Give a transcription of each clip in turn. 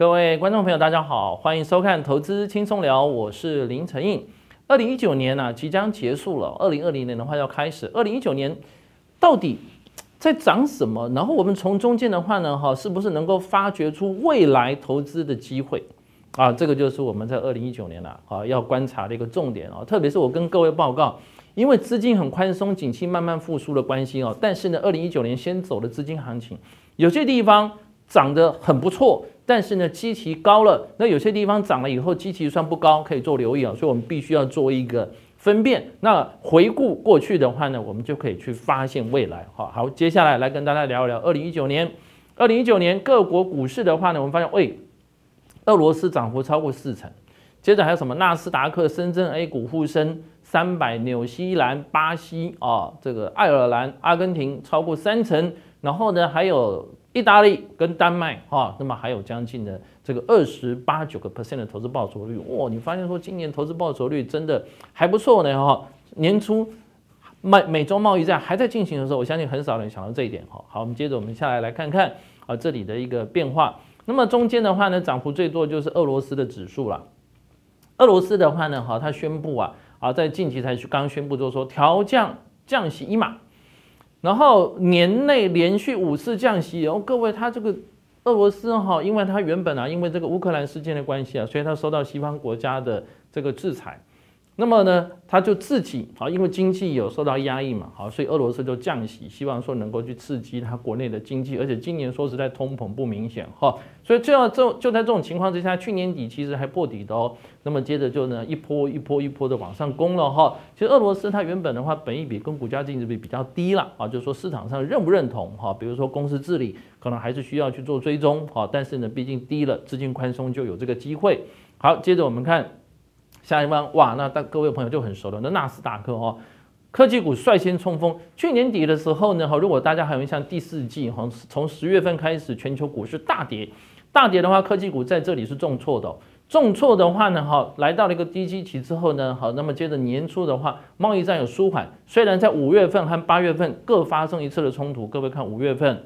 各位观众朋友，大家好，欢迎收看《投资轻松聊》，我是林承印。2019年呢、即将结束了，2020年的话要开始。2019年到底在涨什么？然后我们从中间的话呢，是不是能够发掘出未来投资的机会啊？这个就是我们在2019年要观察的一个重点特别是我跟各位报告，因为资金很宽松，景气慢慢复苏的关系但是呢，2019年先走的资金行情，有些地方涨得很不错，但是呢基期高了，那有些地方涨了以后基期算不高，可以做留意所以我们必须要做一个分辨。那回顾过去的话呢，我们就可以去发现未来。好，接下来来跟大家聊一聊2019年。2019年各国股市的话呢，我们发现，俄罗斯涨幅超过4成，接着还有什么纳斯达克、深圳 A 股、沪深300、纽西兰、巴西这个爱尔兰、阿根廷超过3成，然后呢还有意大利跟丹麦那么还有将近的这个28-9% 的投资报酬率。你发现说今年投资报酬率真的还不错呢年初美洲贸易战还在进行的时候，我相信很少人想到这一点好，我们接着我们下来看看这里的一个变化。那么中间的话呢，涨幅最多就是俄罗斯的指数啦。俄罗斯的话呢它宣布在近期才刚宣布就是说调降息1码。然后年内连续5次降息各位，它这个俄罗斯因为它原本因为这个乌克兰事件的关系所以它受到西方国家的这个制裁。那么呢，它就自己因为经济有受到压抑嘛所以俄罗斯就降息，希望说能够去刺激它国内的经济，而且今年说实在通膨不明显所以就在这种情况之下，去年底其实还破底的那么接着就呢一波的往上攻了其实俄罗斯它原本的话，本益比跟股价净值比比较低了就是说市场上认不认同比如说公司治理可能还是需要去做追踪但是呢毕竟低了，资金宽松就有这个机会。好，接着我们看下一方，那各位朋友就很熟了，那纳斯达克科技股率先冲锋。去年底的时候呢如果大家还有印象，第4季从10月份开始，全球股市大跌的话，科技股在这里是重挫的重挫的话呢来到了一个低基期之后呢那么接着年初的话，贸易战有舒缓，虽然在5月份和8月份各发生1次的冲突，各位看5月份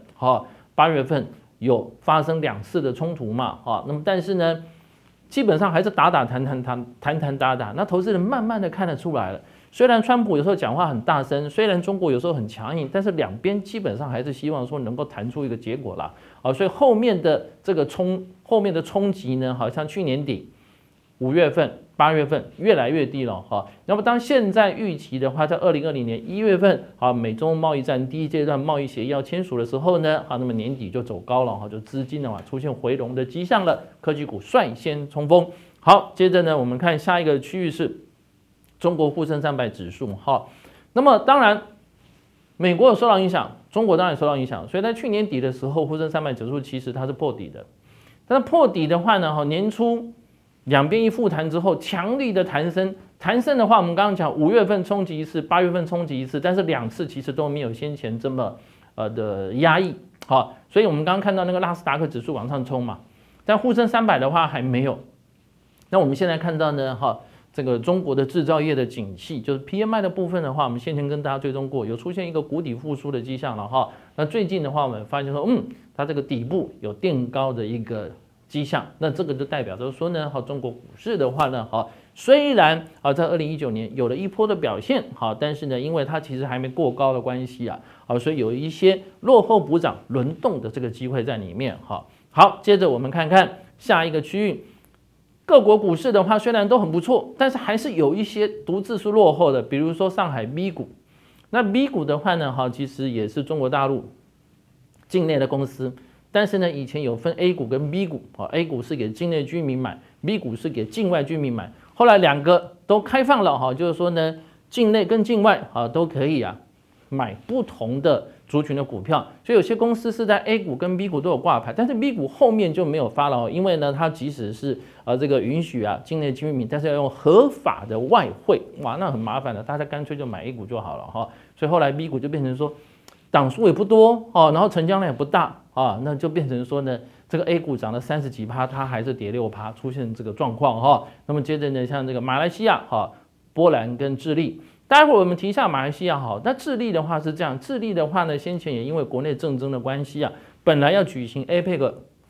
8月份有发生2次的冲突嘛那么但是呢基本上还是打谈，那投资人慢慢的看得出来了。虽然川普有时候讲话很大声，虽然中国有时候很强硬，但是两边基本上还是希望说能够谈出一个结果啦所以后面的冲击呢，好像去年底5月份、8月份越来越低了那么当现在预期的话，在2020年1月份美中贸易战第一阶段贸易协议要签署的时候呢那么年底就走高了就资金出现回笼的迹象了，科技股率先冲锋。好，接着呢我们看下一个区域是中国沪深300指数那么当然美国有受到影响，中国当然也受到影响，所以在去年底的时候，沪深300指数其实它是破底的。但是破底的话呢年初两边一复弹之后，强力的弹升的话，我们刚刚讲5月份冲击1次，8月份冲击1次，但是2次其实都没有先前这么的压抑所以我们刚刚看到那个纳斯达克指数往上冲嘛，但沪深300的话还没有。那我们现在看到呢这个中国的制造业的景气，就是 PMI 的部分的话，我们先前跟大家追踪过，有出现一个谷底复苏的迹象了那最近的话，我们发现说它这个底部有垫高的一个迹象，那这个就代表着说呢中国股市的话呢虽然在2019年有了一波的表现但是呢因为它其实还没过高的关系所以有一些落后补涨轮动的这个机会在里面好，接着我们看看下一个区域，各国股市的话虽然都很不错，但是还是有一些独自是落后的，比如说上海 B 股。那 B 股的话呢其实也是中国大陆境内的公司，但是呢以前有分 A 股跟 B 股A 股是给境内居民买， B 股是给境外居民买，后来两个都开放了就是说呢境内跟境外都可以买不同的族群的股票，所以有些公司是在 A 股跟 B 股都有挂牌，但是 B 股后面就没有发了因为呢它即使是这个允许境内居民，但是要用合法的外汇，那很麻烦的，大家干脆就买 A 股就好了所以后来 B 股就变成说档数也不多然后成交量也不大那就变成说呢这个 A 股涨了30几%，它还是跌6%，出现这个状况那么接着呢像这个马来西亚波兰跟智利。待会儿我们提一下马来西亚那智利的话是这样，智利的话呢先前也因为国内政争的关系本来要举行 APEC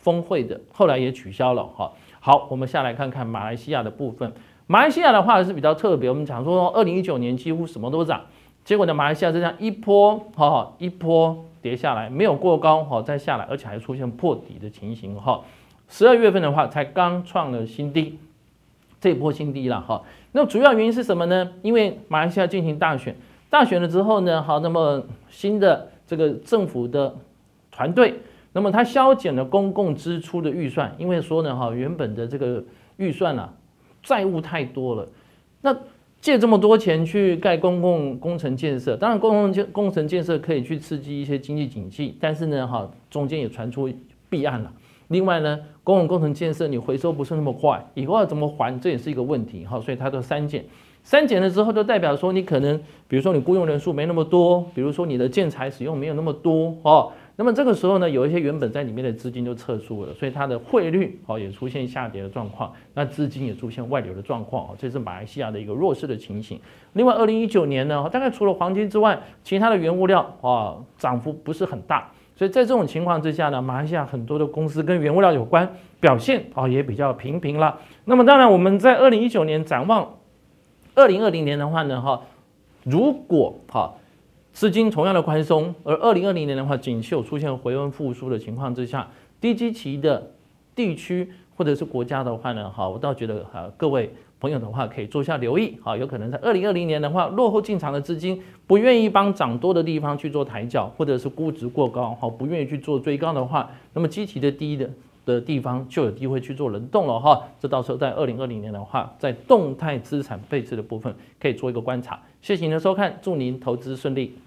峰会的，后来也取消了哈。好，我们下来看看马来西亚的部分。马来西亚的话是比较特别，我们讲说2019年几乎什么都涨，结果呢，马来西亚是这样一波一波跌下来，没有过高再下来，而且还出现破底的情形哈。12月份的话才刚创了新低，这一波新低了哈。那主要原因是什么呢？因为马来西亚进行大选，大选了之后呢，那么新的这个政府的团队，那么它削减了公共支出的预算，因为说呢原本的这个预算债务太多了，那借这么多钱去盖公共工程建设，当然公共工程建设可以去刺激一些经济景气，但是呢中间也传出弊案了。另外呢，公共工程建设你回收不是那么快，以后要怎么还，这也是一个问题哈，所以它都删减。删减了之后，就代表说你可能，比如说你雇佣人数没那么多，比如说你的建材使用没有那么多那么这个时候呢，有一些原本在里面的资金就撤出了，所以它的汇率也出现下跌的状况，那资金也出现外流的状况这是马来西亚的一个弱势的情形。另外，2019年呢，大概除了黄金之外，其他的原物料涨幅不是很大。所以在这种情况之下呢，马来西亚很多的公司跟原物料有关，表现也比较平平了。那么当然我们在2019年展望2020年的话呢，如果资金同样的宽松，而2020年的话景气有出现回温复苏的情况之下，低基期的地区或者是国家的话呢，我倒觉得各位朋友的话可以做一下留意有可能在2020年的话，落后进场的资金不愿意帮涨多的地方去做抬轿，或者是估值过高不愿意去做追高的话，那么基期的低的地方就有机会去做轮动了这到时候在2020年的话，在动态资产配置的部分可以做一个观察。谢谢您的收看，祝您投资顺利。